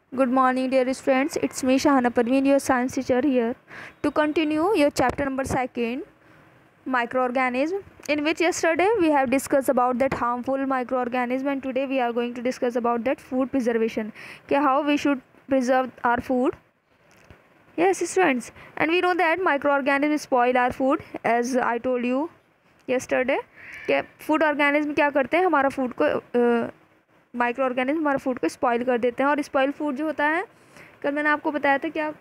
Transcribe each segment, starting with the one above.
Good morning, dear friends. It's me, Shahana Parveen, your science teacher here. To continue your chapter number 2, microorganism, in which yesterday we have discussed about that harmful microorganism, and today we are going to discuss about that food preservation. How we should preserve our food. Yes, students, and we know that microorganisms spoil our food, as I told you yesterday. कि food organism क्या करते हैं, हमारा food को micro organism हमारा food को spoil कर देते हैं। और स्पॉइल फूड जो होता है, कल मैंने आपको बताया था, क्या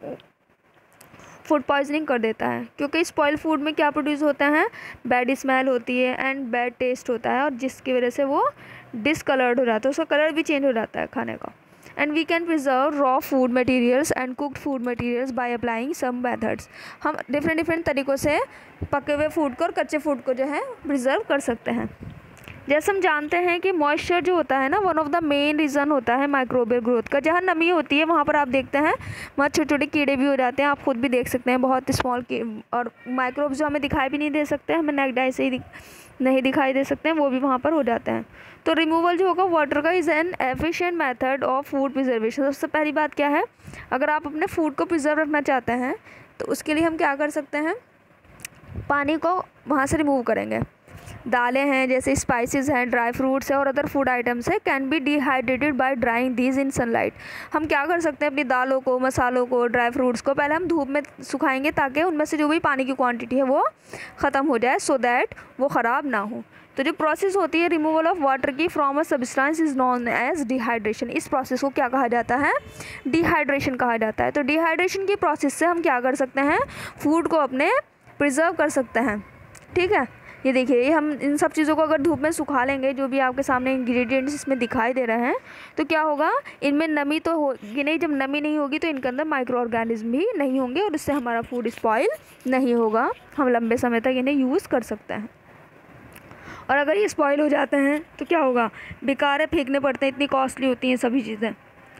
फूड पॉइजनिंग कर देता है, क्योंकि स्पॉइल फूड में क्या प्रोड्यूस होता है, बैड स्मेल होती है एंड बैड टेस्ट होता है, और जिसकी वजह से वो डिसकलर्ड हो जाता है, उसका कलर भी चेंज हो जाता है खाने का। And we can preserve raw food materials and cooked food materials by applying some methods. हम डिफरेंट तरीक़ों से पके हुए फूड को और कच्चे फूड को जो है प्रिजर्व कर सकते हैं। जैसे हम जानते हैं कि मॉइस्चर जो होता है ना, one of the main reason होता है माइक्रोबियल ग्रोथ का। जहाँ नमी होती है वहाँ पर आप देखते हैं वहाँ छोटे छोटे कीड़े भी हो जाते हैं, आप खुद भी देख सकते हैं, बहुत स्मॉल और माइक्रोब्स जो हमें दिखाई भी नहीं दे सकते, हमें नेक्ड आई से ही नहीं दिखाई दे सकते हैं, वो भी वहाँ पर हो जाते हैं। तो रिमूवल जो होगा वाटर का is an efficient method of food preservation. सबसे पहली बात क्या है, अगर आप अपने फूड को प्रिजर्व रखना चाहते हैं तो उसके लिए हम क्या कर सकते हैं, पानी को वहाँ से रिमूव करेंगे। दालें हैं, जैसे स्पाइसेस हैं, ड्राई फ्रूट्स है और अदर फूड आइटम्स है, can be dehydrated by drying these in sunlight. हम क्या कर सकते हैं, अपनी दालों को, मसालों को, ड्राई फ्रूट्स को पहले हम धूप में सुखाएंगे ताकि उनमें से जो भी पानी की क्वांटिटी है वो ख़त्म हो जाए, सो दैट वो ख़राब ना हो। तो जो प्रोसेस होती है रिमूवल ऑफ वाटर की from a substance is known as dehydration. इस प्रोसेस को क्या कहा जाता है, डिहाइड्रेशन कहा जाता है। तो डिहाइड्रेशन की प्रोसेस से हम क्या कर सकते हैं, फूड को अपने प्रिजर्व कर सकते हैं। ठीक है, ये देखिए, ये हम इन सब चीज़ों को अगर धूप में सुखा लेंगे, जो भी आपके सामने इंग्रेडिएंट्स इसमें दिखाई दे रहे हैं, तो क्या होगा, इनमें नमी तो होगी नहीं। जब नमी नहीं होगी तो इनके अंदर माइक्रो ऑर्गेनिज्म भी नहीं होंगे और इससे हमारा फूड स्पॉइल नहीं होगा, हम लंबे समय तक इन्हें यूज़ कर सकते हैं। और अगर ये स्पॉइल हो जाते हैं तो क्या होगा, बेकार है, फेंकने पड़ते हैं, इतनी कॉस्टली होती हैं सभी चीज़ें।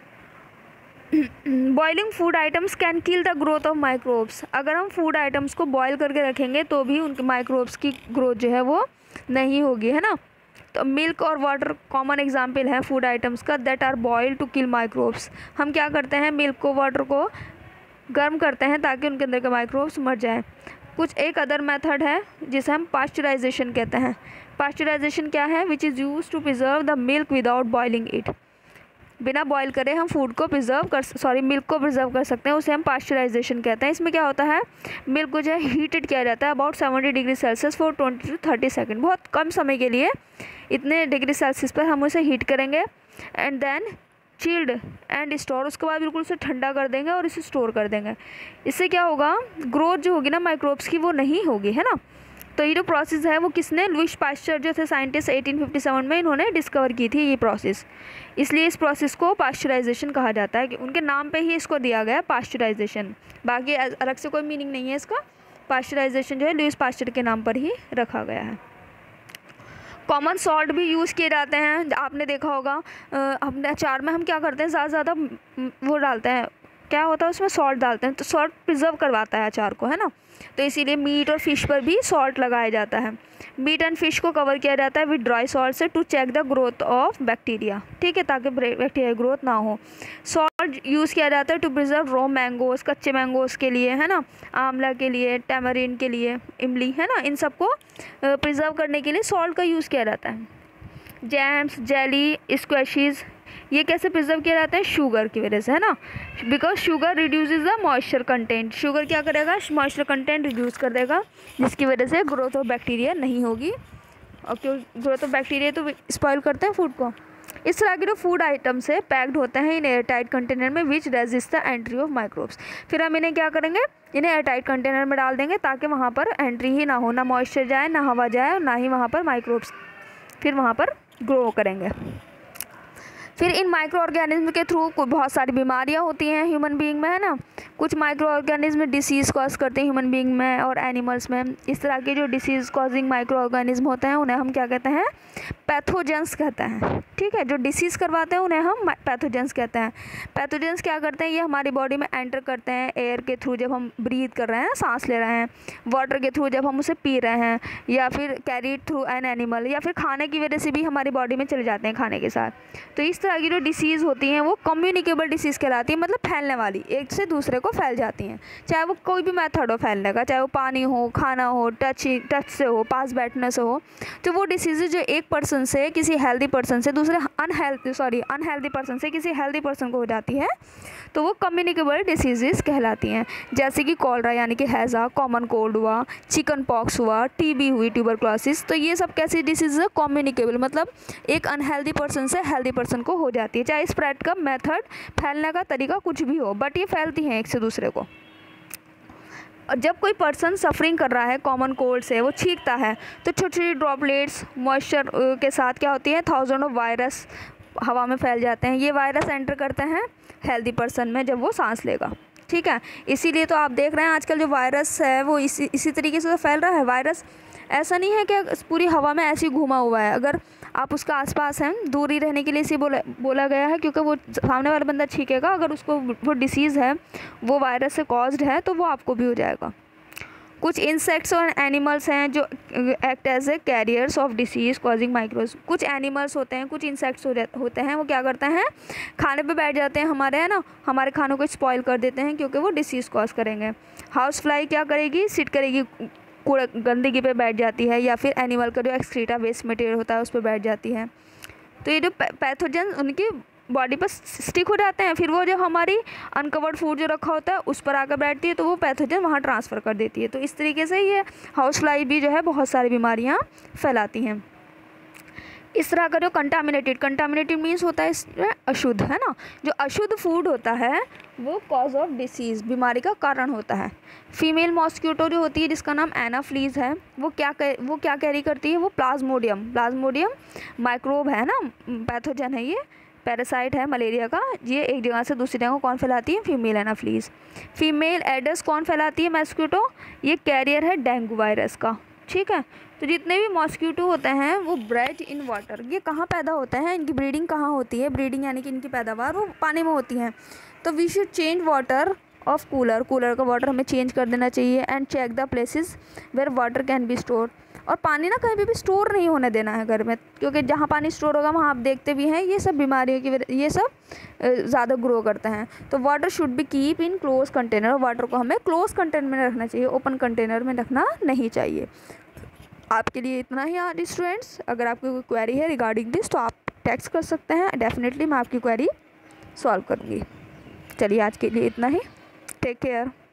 Boiling food items can kill the growth of microbes. अगर हम फूड आइटम्स को बॉयल करके रखेंगे तो भी उनके माइक्रोब्स की ग्रोथ जो है वो नहीं होगी, है ना। तो मिल्क और वाटर कॉमन एग्जांपल है फूड आइटम्स का that are boil to kill microbes. हम क्या करते हैं, मिल्क को, वाटर को गर्म करते हैं ताकि उनके अंदर के माइक्रोब्स मर जाएँ। कुछ एक अदर मेथड है जिसे हम पास्चराइजेशन कहते हैं। पास्चराइजेशन क्या है, which is use to preserve the milk without boiling it. बिना बॉयल करे हम फूड को मिल्क को प्रिजर्व कर सकते हैं, उसे हम पास्चराइजेशन कहते हैं। इसमें क्या होता है, मिल्क को जो है हीटेड किया जाता है about 70 degree Celsius for 20 to 30 second. बहुत कम समय के लिए इतने डिग्री सेल्सियस पर हम उसे हीट करेंगे and then chilled and store. उसके बाद बिल्कुल उसे ठंडा कर देंगे और इसे स्टोर कर देंगे। इससे क्या होगा, ग्रोथ जो होगी ना माइक्रोब्स की वो नहीं होगी, है ना। तो ये जो प्रोसेस है वो किसने, लुईस पास्चर जो थे साइंटिस्ट, 1857 में इन्होंने डिस्कवर की थी ये प्रोसेस। इसलिए इस प्रोसेस को पास्चराइजेशन कहा जाता है, कि उनके नाम पे ही इसको दिया गया पास्चराइजेशन। बाकी अलग से कोई मीनिंग नहीं है इसका। पास्चराइजेशन जो है लुईस पास्चर के नाम पर ही रखा गया है। कॉमन सॉल्ट भी यूज़ किए जाते हैं, आपने देखा होगा। अपने अचार में हम क्या करते हैं, ज़्यादा वो डालते हैं, क्या होता है उसमें, सॉल्ट डालते हैं। तो सॉल्ट प्रिजर्व करवाता है अचार को, है ना। तो इसीलिए मीट और फिश पर भी सॉल्ट लगाया जाता है। मीट एंड फिश को कवर किया जाता है विद ड्राई सॉल्ट से to check the growth of bacteria. ठीक है, ताकि बैक्टीरिया ग्रोथ ना हो। सॉल्ट यूज़ किया जाता है टू प्रिजर्व रॉ मैंगोज, कच्चे मैंगोज के लिए, है ना, आंवला के लिए, टैमरिन के लिए, इमली, है ना, इन सबको प्रिजर्व करने के लिए सॉल्ट का यूज़ किया जाता है। जैम्स, जेली, स्क्वैशेस, ये कैसे प्रिजर्व किया जाता है, शुगर की वजह से, है ना, because sugar reduces the moisture content. Sugar क्या करेगा, मॉइस्चर कंटेंट रिड्यूस कर देगा, जिसकी वजह से ग्रोथ ऑफ बैक्टीरिया नहीं होगी। और क्यों ग्रोथ ऑफ बैक्टीरिया तो स्पॉइल करते हैं फूड को। इस तरह के जो फूड आइटम्स है पैक्ड होते हैं इन एयरटाइट कंटेनर में which resist the entry of microbes. फिर हम इन्हें क्या करेंगे, इन्हें एयरटाइट कंटेनर में डाल देंगे ताकि वहाँ पर एंट्री ही ना हो, ना मॉइस्चर जाए, ना हवा जाए, और ना ही वहाँ पर माइक्रोब्स फिर वहाँ पर ग्रो करेंगे। फिर इन माइक्रो ऑर्गेनिज्म के थ्रू बहुत सारी बीमारियां होती हैं ह्यूमन बीइंग में, है ना। कुछ माइक्रो ऑर्गेनिज्म डिसीज़ कॉज करते हैं ह्यूमन बीइंग में और एनिमल्स में। इस तरह के जो डिसीज़ कॉजिंग माइक्रो ऑर्गेनिज्म होते हैं उन्हें हम क्या कहते हैं, पैथोजेंस कहते हैं। ठीक है, जो डिसीज़ करवाते हैं उन्हें हम पैथोजेंस कहते हैं। पैथोजेंस क्या करते हैं, ये हमारी बॉडी में एंटर करते हैं एयर के थ्रू, जब हम ब्रीथ कर रहे हैं, सांस ले रहे हैं, वाटर के थ्रू जब हम उसे पी रहे हैं, या फिर कैरीड थ्रू एन एनिमल, या फिर खाने की वजह से भी हमारी बॉडी में चले जाते हैं खाने के साथ। तो इस तरह की जो डिसीज़ होती हैं वो कम्युनिकेबल डिसीज़ कहलाती है, मतलब फैलने वाली, एक से दूसरे को फैल जाती हैं, चाहे वो कोई भी मेथड हो फैलने का, चाहे वो पानी हो, खाना हो, टच से हो, पास बैठने से हो। तो वो डिसीज़ जो एक पर्सन से किसी हेल्दी पर्सन से दूसरे अनहेल्दी पर्सन से किसी हेल्दी पर्सन को हो जाती है तो वो कम्युनिकेबल डिसीज़ कहलाती हैं। जैसे कि कॉलरा यानी कि हैज़ा, कॉमन कोल्ड हुआ, चिकन पॉक्स हुआ, टीबी हुई, ट्यूबरक्लोसिस। तो ये सब कैसी डिसीज़ है? कम्युनिकेबल, मतलब एक अनहेल्दी पर्सन से हेल्दी पर्सन को हो जाती है, चाहे स्प्रेड का मेथड, फैलने का तरीका कुछ भी हो, बट ये फैलती हैं एक से दूसरे को। और जब कोई पर्सन सफरिंग कर रहा है कॉमन कोल्ड से, वो छींकता है तो छोटी छोटी ड्रॉपलेट्स मॉइस्चर के साथ क्या होती है, थाउजेंड ऑफ वायरस हवा में फैल जाते हैं। ये वायरस एंटर करते हैं हेल्दी पर्सन में जब वो सांस लेगा, ठीक है। इसीलिए तो आप देख रहे हैं आजकल जो वायरस है वो इसी तरीके से तो फैल रहा है। वायरस ऐसा नहीं है कि पूरी हवा में ऐसे ही घूमा हुआ है, अगर आप उसका आसपास हैं, दूरी रहने के लिए इसे बोला गया है, क्योंकि वो सामने वाला बंदा छींकेगा, अगर उसको वो डिसीज़ है, वो वायरस से कॉज्ड है, तो वो आपको भी हो जाएगा। कुछ इंसेक्ट्स और एनिमल्स हैं जो act as a carriers of disease causing microbes. कुछ एनिमल्स होते हैं, कुछ इंसेक्ट्स होते हैं, वो क्या करते हैं, खाने पे बैठ जाते हैं हमारे, है ना, हमारे खानों को स्पॉइल कर देते हैं क्योंकि वो डिसीज़ कॉज करेंगे। हाउस फ्लाई क्या करेगी, सिट करेगी, कूड़ा गंदगी पे बैठ जाती है, या फिर एनिमल का जो एक्सक्रीटा वेस्ट मटेरियल होता है उस पर बैठ जाती है। तो ये जो पैथोजन उनकी बॉडी पर स्टिक हो जाते हैं, फिर वो जो हमारी अनकवर्ड फूड जो रखा होता है उस पर आकर बैठती है, तो वो पैथोजन वहाँ ट्रांसफ़र कर देती है। तो इस तरीके से ये हाउस फ्लाई भी जो है बहुत सारी बीमारियाँ फैलाती हैं। इस तरह का जो कंटामिनेटेड मीन्स होता है इसमें अशुद्ध, है ना, जो अशुद्ध फूड होता है वो कॉज ऑफ डिसीज़, बीमारी का कारण होता है। फीमेल मॉस्किटो जो होती है जिसका नाम एनाफ्लीज है, वो क्या कैरी करती है, वो प्लाज्मोडियम माइक्रोब है ना, पैथोजन है, ये पैरासाइट है मलेरिया का। ये एक जगह से दूसरी जगह कौन फैलाती है, फीमेल एनाफ्लीज। फीमेल एडस कौन फैलाती है, मॉस्किटो, ये कैरियर है डेंगू वायरस का, ठीक है। तो जितने भी मॉस्किटो होते हैं वो ब्रेड इन वाटर, ये कहाँ पैदा होते हैं, इनकी ब्रीडिंग कहाँ होती है, ब्रीडिंग यानी कि इनकी पैदावार वो पानी में होती है। तो we should change water of cooler का वाटर हमें चेंज कर देना चाहिए। And check the places where water can be store, और पानी ना कहीं भी स्टोर नहीं होने देना है घर में, क्योंकि जहाँ पानी स्टोर होगा वहाँ आप देखते भी हैं ये सब बीमारियों की ये सब ज़्यादा ग्रो करते हैं। तो water should be keep in close container, water को हमें क्लोज कंटेनर में रखना चाहिए, ओपन कंटेनर में रखना नहीं चाहिए। आपके लिए इतना ही आज स्टूडेंट्स। अगर आपकी कोई क्वेरी है रिगार्डिंग दिस तो आप टेक्स्ट कर सकते हैं, डेफिनेटली मैं आपकी क्वेरी सॉल्व करूँगी। चलिए आज के लिए इतना ही, टेक केयर।